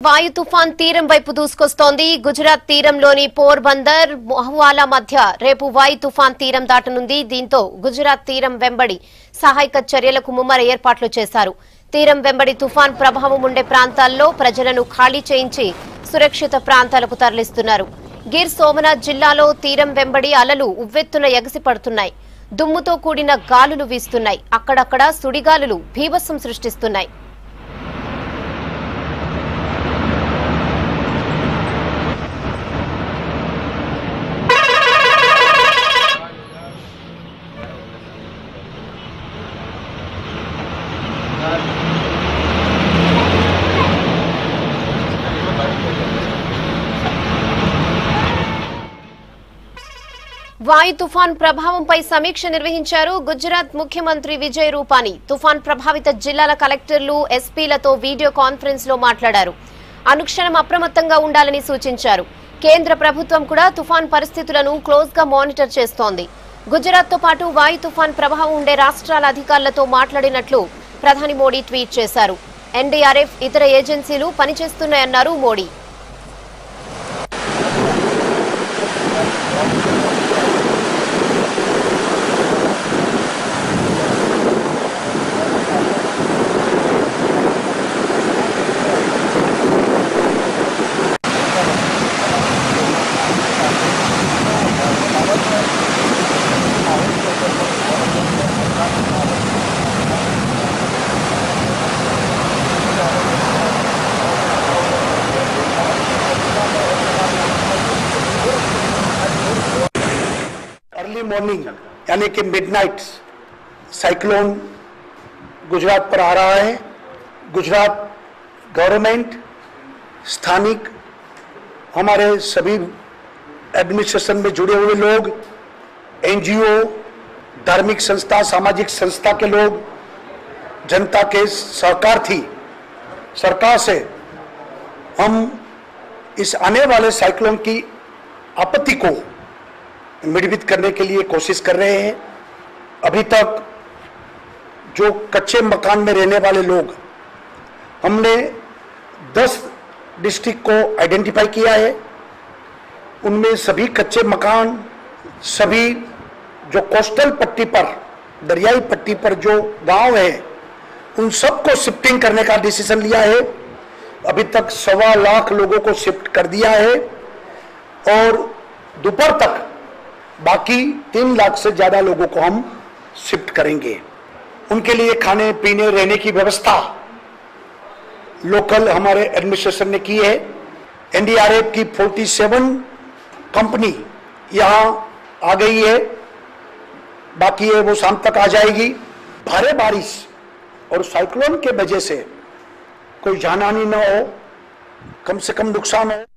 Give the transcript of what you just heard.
వాయు తుఫాన్ తీరం వైపు దూసుకొస్తోంది. గుజరాత్ తీరంలోని పోర్బందర్ మహువాలా మధ్య రేపు వాయు తుఫాన్ తీరం దాటనుంది. దీంతో గుజరాత్ తీరం వెంబడి సహాయక చర్యలకు ముమ్మర ఏర్పాట్లు చేశారు. తీరం వెంబడి తుఫాన్ ప్రభావం ఉండే ప్రాంతాల్లో ప్రజలను ఖాళీ చేయించి సురక్షిత ప్రాంతాలకు తరలిస్తున్నారు. గిర్ సోమనాథ్ జిల్లాలో తీరం వెంబడి అలలు ఉవ్వెత్తున ఎగసిపడుతున్నాయి. దుమ్ముతో కూడిన గాలులు వీస్తున్నాయి. అక్కడక్కడ సుడిగాలులు భీభత్సం సృష్టిస్తున్నాయి. వాయు తుఫాన్ ప్రభావంపై సమీక్ష నిర్వహించారు గుజరాత్ ముఖ్యమంత్రి విజయ్ రూపానీ. తుఫాన్ ప్రభావిత జిల్లాల కలెక్టర్లు, ఎస్పీలతో వీడియో కాన్ఫరెన్స్ లో మాట్లాడారు. అనుక్షణం అప్రమత్తంగా ఉండాలని సూచించారు. కేంద్ర ప్రభుత్వం కూడా తుఫాన్ పరిస్థితులను క్లోజ్ గా మానిటర్ చేస్తోంది. గుజరాత్ తో పాటు వాయు తుఫాన్ ప్రభావం ఉండే రాష్ట్రాల అధికారులతో మాట్లాడినట్లు ప్రధాని మోడీ ట్వీట్ చేశారు. ఎన్డీఆర్ఎఫ్, ఇతర ఏజెన్సీలు పనిచేస్తున్నాయన్నారు మోడీ. अर्ली मॉर्निंग यानी कि मिडनाइट साइक्लोन गुजरात पर आ रहा है। गुजरात गवर्नमेंट, स्थानिक हमारे सभी एडमिनिस्ट्रेशन में जुड़े हुए लोग, एनजीओ, धार्मिक संस्था, सामाजिक संस्था के लोग, जनता के सहकार थी सरकार से हम इस आने वाले साइक्लोन की आपत्ति को मिटमिट करने के लिए कोशिश कर रहे हैं। अभी तक जो कच्चे मकान में रहने वाले लोग, हमने 10 डिस्ट्रिक्ट को आइडेंटिफाई किया है। उनमें सभी कच्चे मकान, सभी जो कोस्टल पट्टी पर, दरियाई पट्टी पर जो गांव है, उन सबको शिफ्टिंग करने का डिसीजन लिया है। अभी तक 1.25 लाख लोगों को शिफ्ट कर दिया है और दोपहर तक बाकी 3 लाख से ज्यादा लोगों को हम शिफ्ट करेंगे। उनके लिए खाने पीने रहने की व्यवस्था लोकल हमारे एडमिनिस्ट्रेशन ने की है। एनडीआरएफ की 47 कंपनी यहां आ गई है, बाकी है वो शाम तक आ जाएगी। भारी बारिश और साइक्लोन के वजह से कोई जानहानि न हो, कम से कम नुकसान हो।